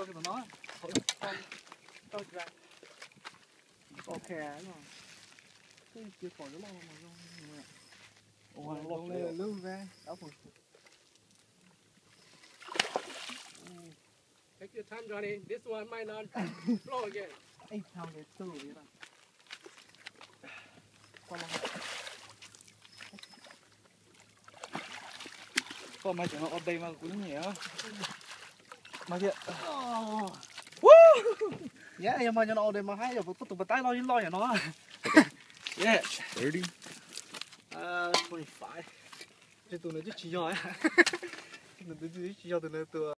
cho tụi nó. Tao ra. Ok rồi. Cái chưa còn nó lo mà không. Ôi, lột lên lưng ra. Đó rồi. Take your time, Johnny. This one might not flow again. Anh thằng này tư vậy đó. Qua là có mấy chuyện nó ở đây mà cũng nhẹ. Mà thiệt. Yeah, nhưng mà nó ở đây mà hay rồi, có tụi tay lo nhà nó. Yeah. 30. 25. Cái tụi nó chỉ nhỏ á. Nó chỉ nhỏ từ từ